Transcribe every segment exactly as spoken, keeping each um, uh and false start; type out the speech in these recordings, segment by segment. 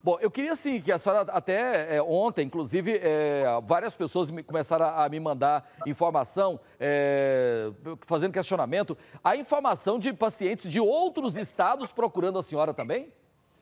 Bom, eu queria sim que a senhora até é, ontem, inclusive, é, várias pessoas me, começaram a, a me mandar informação, é, fazendo questionamento. Há informação de pacientes de outros estados procurando a senhora também?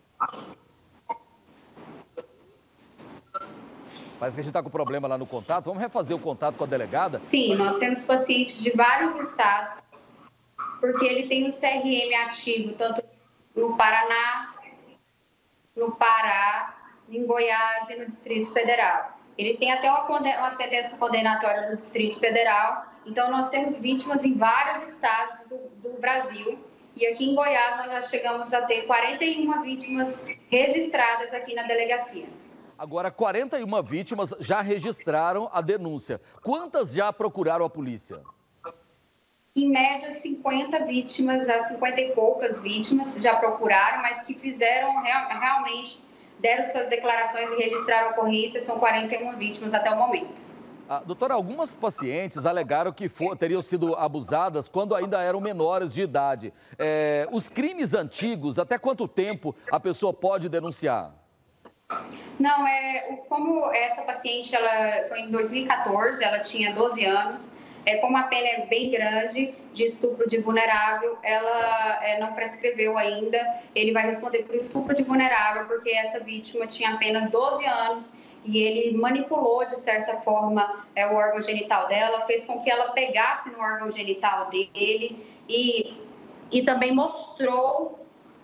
Parece que a gente está com problema lá no contato. Vamos refazer o contato com a delegada? Sim, nós temos pacientes de vários estados, porque ele tem o C R M ativo tanto no Paraná, no Pará, em Goiás e no Distrito Federal. Ele tem até uma, uma sentença condenatória no Distrito Federal, então nós temos vítimas em vários estados do, do Brasil, e aqui em Goiás nós já chegamos a ter quarenta e uma vítimas registradas aqui na delegacia. Agora, quarenta e uma vítimas já registraram a denúncia. Quantas já procuraram a polícia? Em média, cinquenta vítimas, a cinquenta e poucas vítimas já procuraram, mas que fizeram real, realmente, deram suas declarações e registraram ocorrência, são quarenta e uma vítimas até o momento. Ah, doutora, algumas pacientes alegaram que for, teriam sido abusadas quando ainda eram menores de idade. É, os crimes antigos, até quanto tempo a pessoa pode denunciar? Não, é, como essa paciente ela foi em dois mil e quatorze, ela tinha doze anos, é, como a pena é bem grande de estupro de vulnerável, ela é, não prescreveu ainda, ele vai responder por estupro de vulnerável, porque essa vítima tinha apenas doze anos e ele manipulou, de certa forma, é, o órgão genital dela, fez com que ela pegasse no órgão genital dele e, e também mostrou...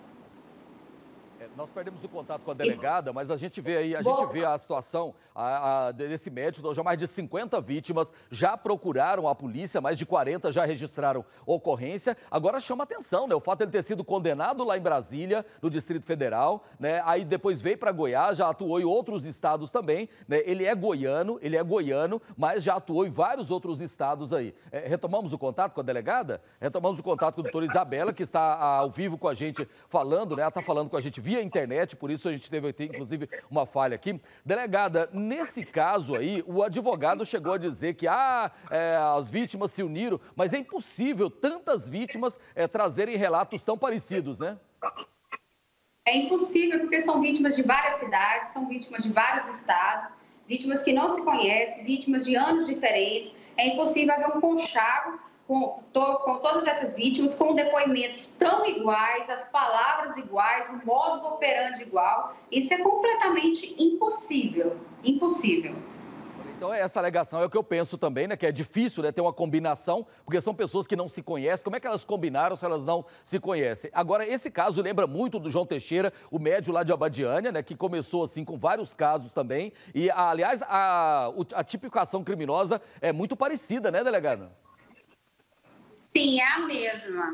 Nós perdemos o contato com a delegada, mas a gente vê aí, a gente vê a situação a, a, desse médico, já mais de cinquenta vítimas já procuraram a polícia, mais de quarenta já registraram ocorrência. Agora chama atenção, né? O fato de ele ter sido condenado lá em Brasília, no Distrito Federal, né? Aí depois veio para Goiás, já atuou em outros estados também, né? Ele é goiano, ele é goiano, mas já atuou em vários outros estados aí. É, retomamos o contato com a delegada? Retomamos o contato com a doutora Isabela, que está ao vivo com a gente falando, né? Ela está falando com a gente via internet, por isso a gente teve, inclusive, uma falha aqui. Delegada, nesse caso aí, o advogado chegou a dizer que ah, é, as vítimas se uniram, mas é impossível tantas vítimas é, trazerem relatos tão parecidos, né? É impossível, porque são vítimas de várias cidades, são vítimas de vários estados, vítimas que não se conhecem, vítimas de anos diferentes. É impossível haver um conchavo Com, to, com todas essas vítimas, com depoimentos tão iguais, as palavras iguais, o modus operandi igual. Isso é completamente impossível, impossível. Então, essa alegação é o que eu penso também, né? Que é difícil, né, ter uma combinação, porque são pessoas que não se conhecem. Como é que elas combinaram se elas não se conhecem? Agora, esse caso lembra muito do João Teixeira, o médium lá de Abadiânia, né? Que começou assim com vários casos também. E, aliás, a, a tipificação criminosa é muito parecida, né, delegada? Sim, é a mesma.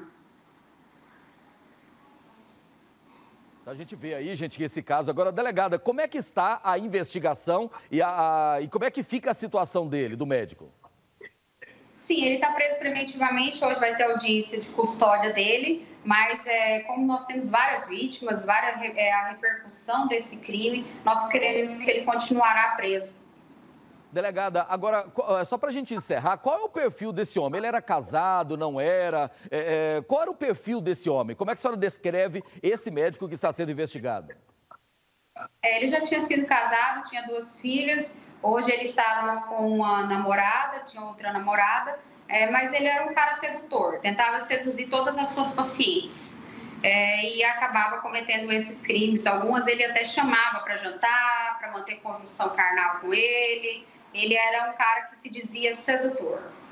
A gente vê aí, gente, que esse caso... Agora, delegada, como é que está a investigação e, a, a, e como é que fica a situação dele, do médico? Sim, ele está preso preventivamente, hoje vai ter audiência de custódia dele, mas é, como nós temos várias vítimas, várias, é, a repercussão desse crime, nós queremos que ele continuará preso. Delegada, agora, só para a gente encerrar, qual é o perfil desse homem? Ele era casado, não era? É, é, qual era o perfil desse homem? Como é que a senhora descreve esse médico que está sendo investigado? É, ele já tinha sido casado, tinha duas filhas, hoje ele estava com uma namorada, tinha outra namorada, é, mas ele era um cara sedutor, tentava seduzir todas as suas pacientes. É, e acabava cometendo esses crimes. Algumas ele até chamava para jantar, para manter conjunção carnal com ele. Ele era um cara que se dizia sedutor.